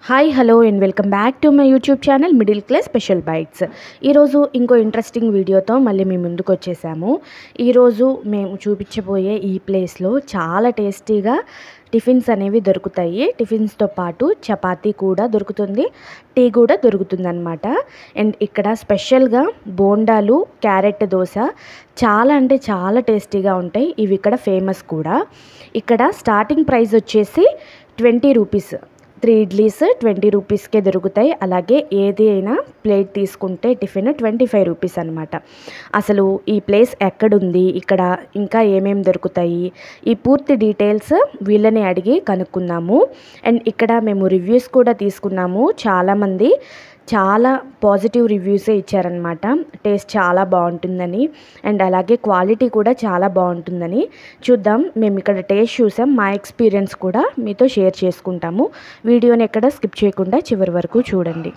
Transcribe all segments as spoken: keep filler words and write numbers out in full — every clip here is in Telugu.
Hi hello and welcome back to my YouTube channel middle class special bites. ఈరోజు ఇంకో ఇంట్రెస్టింగ్ వీడియోతో మళ్ళీ మేము ముందుకు వచ్చేసాము. ఈరోజు మేము చూపించబోయే ఈ ప్లేస్లో చాలా టేస్టీగా టిఫిన్స్ అనేవి దొరుకుతాయి. టిఫిన్స్తో పాటు చపాతీ కూడా దొరుకుతుంది, టీ కూడా దొరుకుతుందన్నమాట. అండ్ ఇక్కడ స్పెషల్గా బోండాలు, క్యారెట్ దోశ చాలా అంటే చాలా టేస్టీగా ఉంటాయి. ఇవి ఇక్కడ ఫేమస్ కూడా. ఇక్కడ స్టార్టింగ్ ప్రైస్ వచ్చేసి twenty rupees. Three idlis twenty రూపీస్కే దొరుకుతాయి. అలాగే ఏది అయినా ప్లేట్ తీసుకుంటే టిఫిన్ ట్వంటీ ఫైవ్ రూపీస్ అనమాట. అసలు ఈ ప్లేస్ ఎక్కడుంది, ఇక్కడ ఇంకా ఏమేమి దొరుకుతాయి, ఈ పూర్తి డీటెయిల్స్ వీళ్ళని అడిగి కనుక్కుందాము. అండ్ ఇక్కడ మేము రివ్యూస్ కూడా తీసుకున్నాము. చాలామంది చాలా పాజిటివ్ రివ్యూసే ఇచ్చారనమాట. టేస్ట్ చాలా బాగుంటుందని అండ్ అలాగే క్వాలిటీ కూడా చాలా బాగుంటుందని. చూద్దాం, మేము ఇక్కడ టేస్ట్ చూసాం, మా ఎక్స్పీరియన్స్ కూడా మీతో షేర్ చేసుకుంటాము. వీడియోని ఎక్కడ స్కిప్ చేయకుండా చివరి వరకు చూడండి.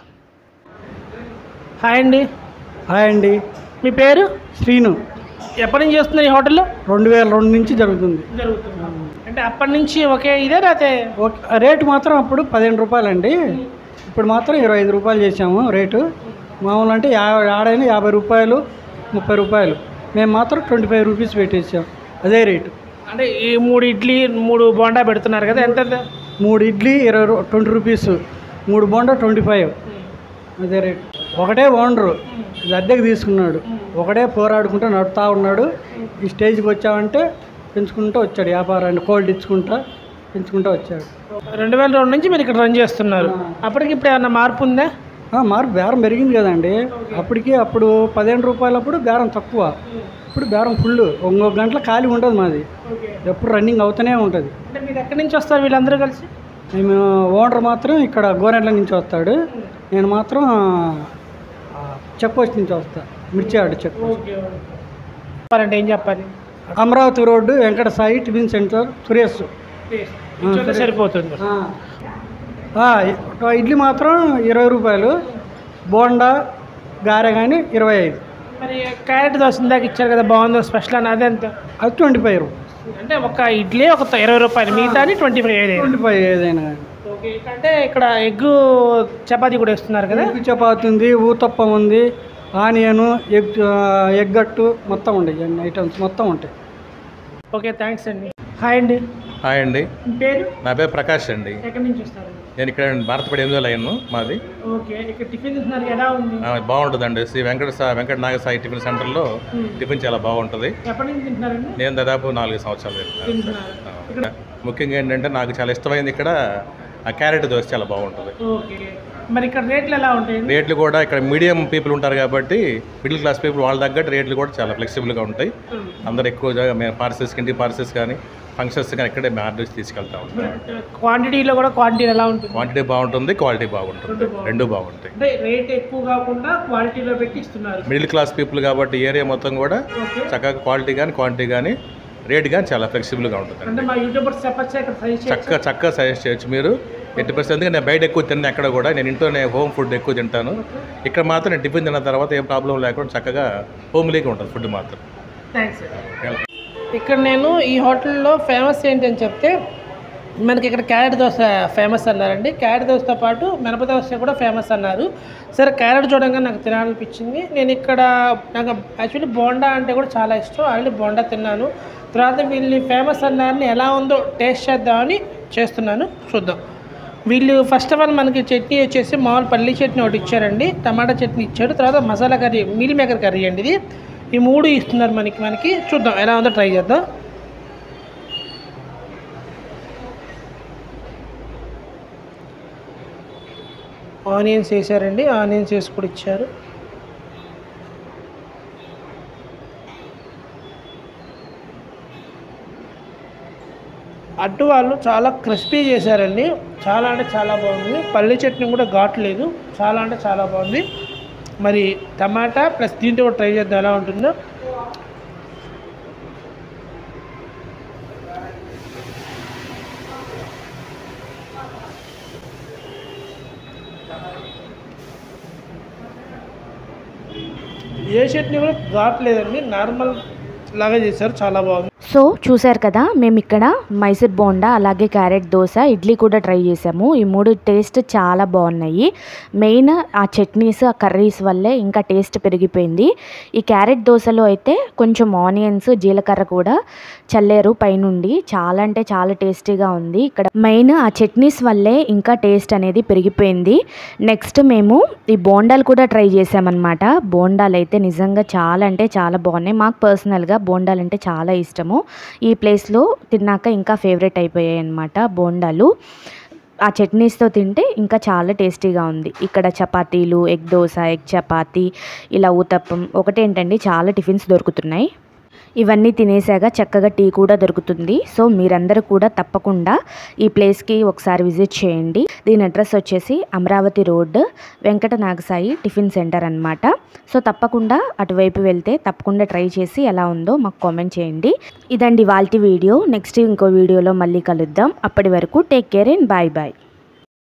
హాయ్ అండి. హాయ్ అండి. మీ పేరు? శ్రీను. ఎప్పటి నుంచి చేస్తున్నారు ఈ హోటల్లో? రెండు వేల రెండు నుంచి జరుగుతుంది. జరుగుతుంది అంటే అప్పటి నుంచి ఒకే ఇదే లేకపోతే? ఓకే, రేటు మాత్రం అప్పుడు పదిహేను రూపాయలండి. ఇప్పుడు మాత్రం ఇరవై ఐదు రూపాయలు చేసాము రేటు. మామూలు అంటే యాభై ఆడైనా యాభై రూపాయలు, ముప్పై రూపాయలు. మేము మాత్రం ట్వంటీ ఫైవ్ రూపీస్ పెట్టేసాం, అదే రేటు. అంటే ఈ మూడు ఇడ్లీ మూడు బోండా పెడుతున్నారు కదా, ఎంత? మూడు ఇడ్లీ ఇరవై రూ ట్వంటీ రూపీస్, మూడు బోండా ట్వంటీ ఫైవ్, అదే రేటు. ఒకటే ఓనరు అద్దెకి తీసుకున్నాడు, ఒకటే పోరాడుకుంటూ నడుపుతా ఉన్నాడు. ఈ స్టేజ్కి వచ్చామంటే పెంచుకుంటూ వచ్చాడు వ్యాపారాన్ని, కోల్డ్ ఇచ్చుకుంటా పెంచుకుంటూ వచ్చాడు. రెండు వేల రెండు నుంచి మీరు ఇక్కడ రన్ చేస్తున్నారు. అప్పటికి ఇప్పుడు ఏమన్నా మార్పు ఉందా? మార్పు బేరం పెరిగింది కదండి. అప్పటికి అప్పుడు పదిహేను రూపాయలప్పుడు బేరం తక్కువ, ఇప్పుడు బేరం ఫుల్. ఇంకొక గంటల ఖాళీ ఉండదు మాది, ఎప్పుడు రన్నింగ్ అవుతూనే ఉంటుంది. అంటే మీరు ఎక్కడి నుంచి వస్తారు వీళ్ళందరూ కలిసి? మేము ఓనర్ మాత్రం ఇక్కడ గోరెంట్ల నుంచి వస్తాడు, నేను మాత్రం చెక్ పోస్ట్ నుంచి వస్తా, మిర్చియాడు చెక్ పోస్ట్. చెప్పాలంటే ఏం చెప్పాలి? Amaravati road, Venkata Sai tiffin centre, Suresh. సరిపోతుంది. ఇడ్లీ మాత్రం ఇరవై రూపాయలు, బోండా గారె కానీ ఇరవై ఐదు. మరి క్యారెట్ దోశ ఇందాక ఇచ్చారు కదా, బాగుందో స్పెషల్ అని, అదే ఎంత? అది ట్వంటీ ఫైవ్ రూపీస్. అంటే ఒక ఇడ్లీ ఒక ఇరవై రూపాయలు, మిగతా ట్వంటీ ఫైవ్ ఏదైనా ట్వంటీ ఫైవ్ ఏదైనా. ఓకే. అంటే ఇక్కడ ఎగ్ చపాతీ కూడా ఇస్తున్నారు కదా? ఎగ్ చపాతీ ఉంది, ఊతప్పం ఉంది, ఆనియను, ఎగ్ ఎగ్గట్టు మొత్తం ఉంటాయి, అన్ని ఐటమ్స్ మొత్తం ఉంటాయి. ఓకే, థ్యాంక్స్ అండి. హాయ్ అండి. హాయ్ అండి. పేరు? నా పేరు ప్రకాష్ అండి. ఎక్కడి నుంచి వస్తారు? నేను ఇక్కడ భారతపడి ఎనిమిదో లైన్ మాది. ఓకే. ఇక్కడ టిఫిన్ తింటున్నారు, ఎలా ఉంది? బాగుంటుందండి. శ్రీ వెంకట సాయి వెంకట నాగసాయి టిఫిన్ సెంటర్లో టిఫిన్ చాలా బాగుంటుంది. ఎప్పటి నుంచి తింటున్నారండి? నేను దాదాపు నాలుగు సంవత్సరాలు తింటున్నాను. ముఖ్యంగా ఏంటంటే నాకు చాలా ఇష్టమైంది ఇక్కడ ఆ క్యారెట్ దోశ చాలా బాగుంటుంది. ఓకే. మరి ఇక్కడ రేట్లు ఎలా ఉంటాయి? రేట్లు కూడా ఇక్కడ మీడియం పీపుల్ ఉంటారు కాబట్టి, మిడిల్ క్లాస్ పీపుల్ వాళ్ళ తగ్గట్టు రేట్లు కూడా చాలా ఫ్లెక్సిబుల్గా ఉంటాయి. అందరు ఎక్కువగా మేము పార్సెల్స్కి, ఇంటి పార్సెల్స్ కానీ ఫంక్షన్స్ కానీ ఇక్కడే మేము ఆర్డర్స్ తీసుకెళ్తా ఉంటాం. క్వాంటిటీలో కూడా క్వాంటిటీ ఎలా ఉంటుంది? క్వాంటిటీ బాగుంటుంది, క్వాలిటీ బాగుంటుంది, రెండు బాగుంటాయి. అంటే రేట్ ఎక్కువ కాకుండా క్వాలిటీలో పెట్టి ఇస్తున్నారు. మిడిల్ క్లాస్ పీపుల్ కాబట్టి ఏరియా మొత్తం కూడా చక్కగా క్వాలిటీ కానీ క్వాంటిటీ కానీ రేట్ కానీ చాలా ఫ్లెక్సిబుల్గా ఉంటుంది. చక్కగా చక్కగా సజెస్ట్ చేయొచ్చు మీరు. ఎట్టి పరిస్థితి ఎందుకంటే నేను బయట ఎక్కువ తిన్నాను, ఎక్కడ కూడా నేను ఇంట్లోనే హోమ్ ఫుడ్ ఎక్కువ తింటాను. ఇక్కడ మాత్రం నేను టిఫిన్ తిన్న తర్వాత ఏం ప్రాబ్లం లేకుండా చక్కగా హోమ్లీగా ఉంటుంది ఫుడ్ మాత్రం. థ్యాంక్స్. ఇక్కడ నేను ఈ హోటల్లో ఫేమస్ ఏంటని చెప్తే, మనకి ఇక్కడ క్యారెట్ దోశ ఫేమస్ అన్నారండి. క్యారెట్ దోశతో పాటు మినప దోశ కూడా ఫేమస్ అన్నారు. సరే, క్యారెట్ చూడంగా నాకు తినాలనిపించింది. నేను ఇక్కడ నాకు యాక్చువల్లీ బోండా అంటే కూడా చాలా ఇష్టం, ఆల్రెడీ బోండా తిన్నాను. తర్వాత వీళ్ళు ఫేమస్ అన్నారని ఎలా ఉందో టేస్ట్ చేద్దామని చేస్తున్నాను, చూద్దాం. వీళ్ళు ఫస్ట్ ఆఫ్ ఆల్ మనకి చట్నీ వచ్చేసి మామూలు పల్లీ చట్నీ ఒకటి ఇచ్చారండి, టమాటా చట్నీ ఇచ్చారు, తర్వాత masala curry, meal maker curry అండి ఇది. ఈ మూడు ఇస్తున్నారు మనకి మనకి చూద్దాం ఎలా ఉందో ట్రై చేద్దాం. ఆనియన్స్ వేసారండి, ఆనియన్స్ వేసి కూడా ఇచ్చారు. అటు వాళ్ళు చాలా క్రిస్పీ చేశారండి, చాలా అంటే చాలా బాగుంది. పల్లీ చట్నీ కూడా ఘాటు లేదు, చాలా అంటే చాలా బాగుంది. మరి టమాటా ప్లస్ దీంతో కూడా ట్రై చేద్దాం ఎలా ఉంటుందో. ఏ చట్నీ కూడా ఘాటు లేదండి, నార్మల్ లాగా చేశారు, చాలా బాగుంది. సో చూసారు కదా, మేము ఇక్కడ మైసూర్ బోండా అలాగే క్యారెట్ దోశ ఇడ్లీ కూడా ట్రై చేసాము. ఈ మూడు టేస్ట్ చాలా బాగున్నాయి. మెయిన్ ఆ చట్నీస్ ఆ కర్రీస్ వల్లే ఇంకా టేస్ట్ పెరిగిపోయింది. ఈ క్యారెట్ దోశలో అయితే కొంచెం ఆనియన్స్ జీలకర్ర కూడా చల్లారు పైనుండి. చాలా అంటే చాలా టేస్టీగా ఉంది. ఇక్కడ మెయిన్ ఆ చట్నీస్ వల్లే ఇంకా టేస్ట్ అనేది పెరిగిపోయింది. నెక్స్ట్ మేము ఈ బోండాలు కూడా ట్రై చేసామన్నమాట. బోండాలు అయితే నిజంగా చాలా అంటే చాలా బాగున్నాయి. మాకు పర్సనల్గా బోండాలు అంటే చాలా ఇష్టము. ఈ ప్లేస్లో తిన్నాక ఇంకా ఫేవరెట్ అయిపోయాయి అన్నమాట బోండాలు. ఆ చట్నీస్తో తింటే ఇంకా చాలా టేస్టీగా ఉంది. ఇక్కడ చపాతీలు, ఎగ్ దోశ, ఎగ్ చపాతీ, ఇలా ఊతప్పం ఒకటేంటండి చాలా టిఫిన్స్ దొరుకుతున్నాయి. ఇవన్నీ తినేసాక చక్కగా టీ కూడా దొరుకుతుంది. సో మీరందరూ కూడా తప్పకుండా ఈ ప్లేస్కి ఒకసారి విజిట్ చేయండి. దీని అడ్రస్ వచ్చేసి Amaravati road, Venkata Nagasai tiffin centre అన్నమాట. సో తప్పకుండా అటువైపు వెళ్తే తప్పకుండా ట్రై చేసి ఎలా ఉందో మాకు కామెంట్ చేయండి. ఇదండి ఇవాల్టి వీడియో. నెక్స్ట్ ఇంకో వీడియోలో మళ్ళీ కలుద్దాం. అప్పటి వరకు take care and bye bye.